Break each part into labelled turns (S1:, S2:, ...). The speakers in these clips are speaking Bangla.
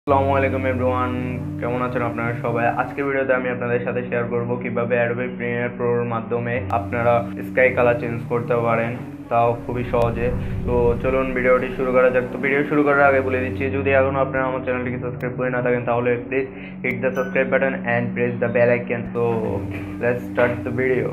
S1: আসসালামু আলাইকুম এভরিওয়ান, কেমন আছেন আপনারা সবাই? আজকের ভিডিওতে আমি আপনাদের সাথে শেয়ার করব কিভাবে অ্যাডোবি প্রিমিয়ার প্রোর মাধ্যমে আপনারা স্কাই কালার চেঞ্জ করতে পারেন, তাও খুবই সহজে। তো চলুন ভিডিওটি শুরু করা যাক। তো ভিডিও শুরু করার আগে বলে দিচ্ছি, যদি এখনো আপনারা আমার চ্যানেলটিকে সাবস্ক্রাইব করে না থাকেন তাহলে please hit the subscribe button and press the bell icon. তো let's start the video.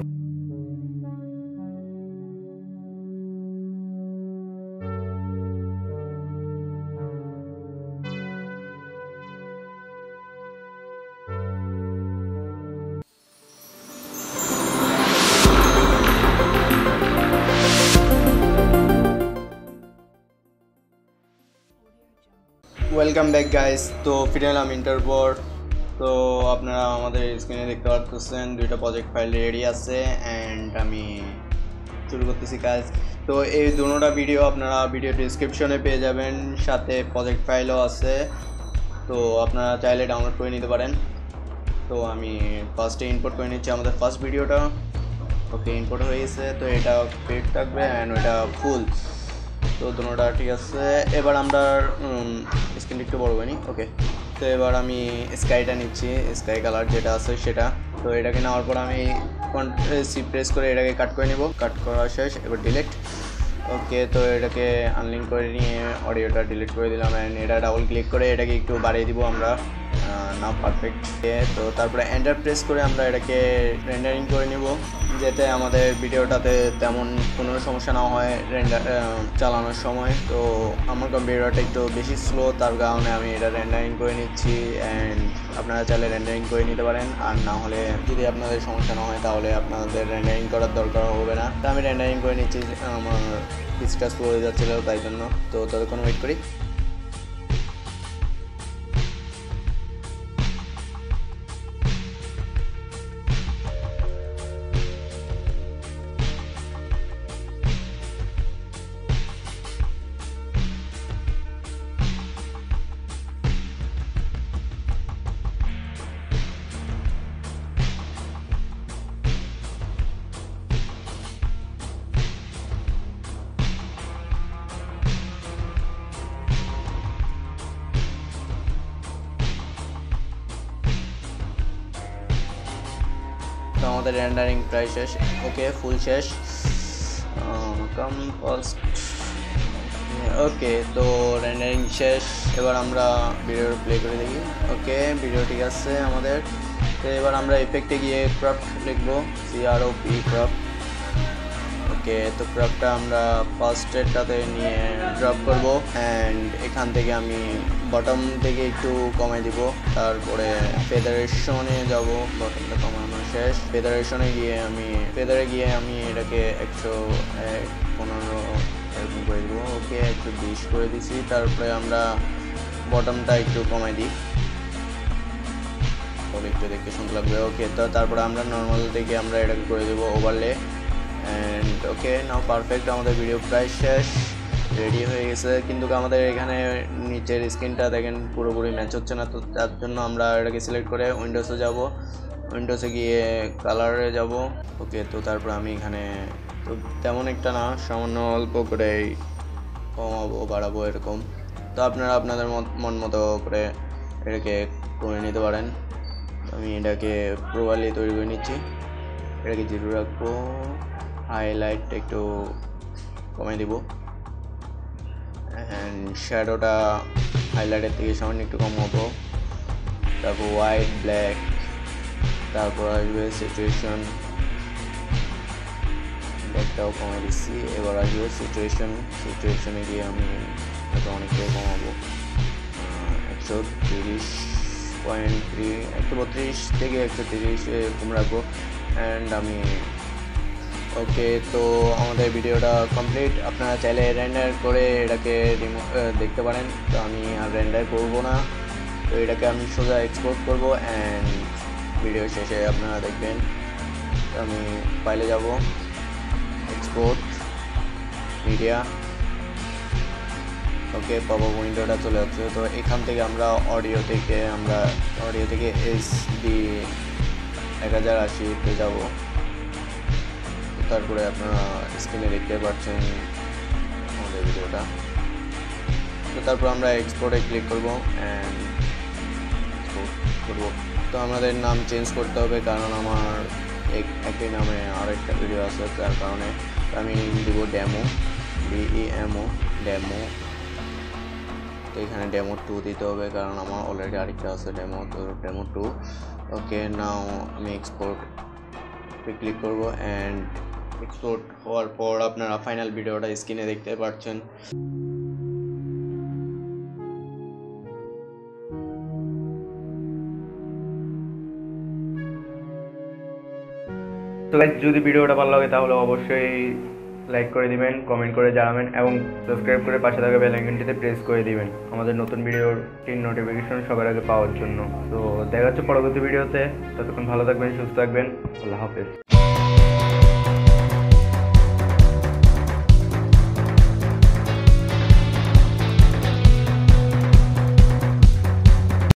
S1: Welcome back guys. তো ফিরে এলাম ইন্টার পর। তো আপনারা আমাদের স্ক্রিনে দেখতে পাচ্ছেন দুইটা প্রজেক্ট ফাইল রেডি আছে অ্যান্ড আমি শুরু করতেছি কাজ। তো এই দুটোটা ভিডিও আপনারা ভিডিও ডিসক্রিপশনে পেয়ে যাবেন, সাথে প্রজেক্ট ফাইলও আছে, তো আপনারা চাইলে ডাউনলোড করে নিতে পারেন। তো আমি ফার্স্টে ইম্পোর্ট করে নিচ্ছি আমাদের ফার্স্ট ভিডিওটা। ওকে, ইম্পোর্ট হয়ে গেছে। তো এটা পেড থাকবে অ্যান্ড ওটা ফুল। তো দুটোটা ঠিক আছে। এবার আমরা স্ক্রিনটা একটু বড় করি। ওকে, তো এবার আমি স্কাইটা নিচ্ছি, স্কাই কালার যেটা আছে সেটা। তো এটাকে নেওয়ার পর আমি সি প্রেস করে এটাকে কাট করে নেব। কাট করা শেষ, এবার ডিলিট। ওকে, তো এটাকে আনলিঙ্ক করে নিয়ে অডিওটা ডিলিট করে দিলাম অ্যান্ড এটা ডাবল ক্লিক করে এটাকে একটু বাড়িয়ে দিব আমরা, না পারফেক্ট। তো তারপরে এন্টার প্রেস করে আমরা এটাকে রেন্ডারিং করে নিব, যাতে আমাদের ভিডিওটাতে তেমন কোনো সমস্যা না হয় রেন্ডার চালানোর সময়। তো আমার কম্পিউটারটা একটু বেশি স্লো, তার কারণে আমি এটা রেন্ডারিং করে নিচ্ছি অ্যান্ড আপনারা চাইলে রেন্ডারিং করে নিতে পারেন। আর না হলে যদি আপনাদের সমস্যা না হয় তাহলে আপনাদের রেন্ডারিং করার দরকার হবে না। তো আমি রেন্ডারিং করে নিচ্ছি, আমার পিসটা স্লো হয়ে যাচ্ছিলো তাই জন্য। তো ততক্ষণ ওয়েট করি। তো আমাদের রেন্ডারিং প্রায় শেষ। ওকে, ফুল শেষ। Come first. ওকে, তো রেন্ডারিং শেষ। এবার আমরা ভিডিও প্লে করে দেখি। ওকে, ভিডিও ঠিক আছে আমাদের। তো এবার আমরা ইফেক্টে গিয়ে ক্রপ লিখবো, CROP ক্রপ। ওকে, তো ক্রপটা আমরা ফার্স্টেরটাতে নিয়ে ড্রপ করব অ্যান্ড এখান থেকে আমি বটম থেকে একটু কমাই দিব। তারপরে ফেদারেশনে যাব, বটমটা কমানো শেষ। ফেদারে গিয়ে আমি এটাকে 115 এরকম করে দিব। ওকে, 120 করে দিছি। তারপরে আমরা বটমটা একটু কমাই দিই, তবে একটু দেখতে সুন্দর লাগবে। ওকে, তো তারপরে আমরা নর্মাল থেকে আমরা এটাকে করে দেবো overlay and okay, now perfect. আমাদের ভিডিও প্রায় শেষ, রেডি হয়ে গেছে, কিন্তু আমাদের এখানে নিচের স্ক্রিনটা দেখেন পুরোপুরি ম্যাচ হচ্ছে না। তো তার জন্য আমরা এটাকে সিলেক্ট করে উইন্ডোজে যাব, উইন্ডোজে গিয়ে কালারে যাব। ওকে, তো তারপর আমি এখানে তো তেমন একটা না, সামান্য অল্প করে কমাবো বাড়াবো এরকম। তো আপনারা আপনাদের মন মতো করে এটাকে করে নিতে পারেন। আমি এটাকে প্রপারলি তৈরি করে নিচ্ছি। এটাকে 0 রাখবো, হাইলাইট একটু কমাই দিব অ্যান্ড শ্যাডোটা হাইলাইটের থেকে সামান্য একটু কম হবো। তারপর হোয়াইট, ব্ল্যাক, তারপর আসবে সিচুয়েশন, ব্ল্যাকটাও কমাই দিচ্ছি। এবার আসবে সিচুয়েশনে গিয়ে আমি এটা অনেকটাই কমাবো, 130.3, 132 থেকে 130 এরকম রাখবো অ্যান্ড আমি ওকে। তো আমাদের ভিডিওটা কমপ্লিট। আপনারা চাইলে রেন্ডার করে এটাকে দেখতে পারেন। তো আমি আর রেন্ডার করবো না, তো এটাকে আমি সোজা এক্সপোর্ট করব অ্যান্ড ভিডিও শেষে আপনারা দেখবেন। তো আমি ফাইলে যাব, এক্সপোর্ট মিডিয়া। ওকে, পপআপ উইন্ডোটা চলে যাচ্ছে। তো এখান থেকে আমরা অডিও থেকে SD 1080-তে যাব। তারপরে আপনারা স্ক্রিনে দেখতে পাচ্ছেন আমাদের ভিডিওটা। তো তারপর আমরা এক্সপোর্টে ক্লিক করব অ্যান্ড করব। তো আমাদের নাম চেঞ্জ করতে হবে, কারণ আমার একই নামে আরেকটা ভিডিও আছে, যার কারণে আমি দিব ডেমো, DEMO ডেমো। তো এখানে ডেমো 2 দিতে হবে, কারণ আমার অলরেডি আরেকটা আছে ডেমো, তো ডেমো 2। ওকে, নাও আমি এক্সপোর্ট ক্লিক করব, অ্যান্ড এক্সপোর্ট হওয়ার পর আপনারা ফাইনাল ভিডিওটা স্ক্রিনে দেখতে পাচ্ছেন।
S2: তো গাইস, যদি ভিডিওটা ভালো লাগে তাহলে অবশ্যই লাইক করে দিবেন, কমেন্ট করে জানাবেন এবং সাবস্ক্রাইব করে পাশে থাকা বেল আইকনটিতে প্রেস করে দিবেন আমাদের নতুন ভিডিওর নোটিফিকেশন সবার আগে পাওয়ার জন্য। তো দেখা হচ্ছে পরবর্তী ভিডিওতে। ততক্ষণ ভালো থাকবেন, সুস্থ থাকবেন। আল্লাহ হাফেজ।